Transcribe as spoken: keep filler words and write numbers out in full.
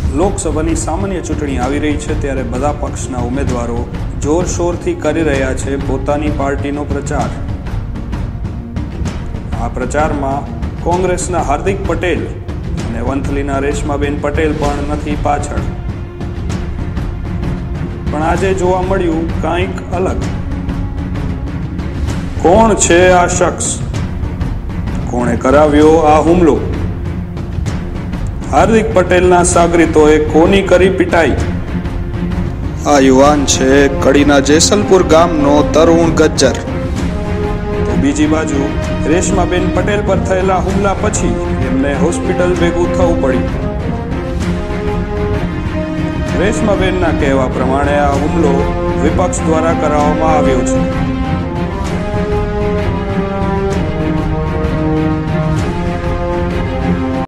લોકસભાની સામાન્ય ચૂંટણી આવી રહી છે ત્યારે બધા પક્ષના ઉમેદવારો જોરશોરથી કરી રહ્યા છે પોતાની પાર્ટીનો પ્રચાર. આ પ્રચારમાં કોંગ્રેસના હાર્દિક પટેલ અને વંથલીના રેશમાબેન પટેલ પણ નથી પાછળ. પણ આજે જોવા મળ્યું કંઈક અલગ. કોણ છે આ શખ્સ? કોણે કરાવ્યો આ હુમલો? હાર્દિક પટેલના સાગરીતોએ કોની કરી પિટાઈ? આ યુવાન છે કડીના જેસલપુર ગામનો તરુણ ગજ્જર. તો બીજી બાજુ રેશમાબેન પટેલ પર થયેલા હુમલા પછી એમને હોસ્પિટલ ભેગું થવું પડ્યું. રેશમાબેનના કહેવા પ્રમાણે આ હુમલો વિપક્ષ દ્વારા કરાવવામાં આવ્યો છે.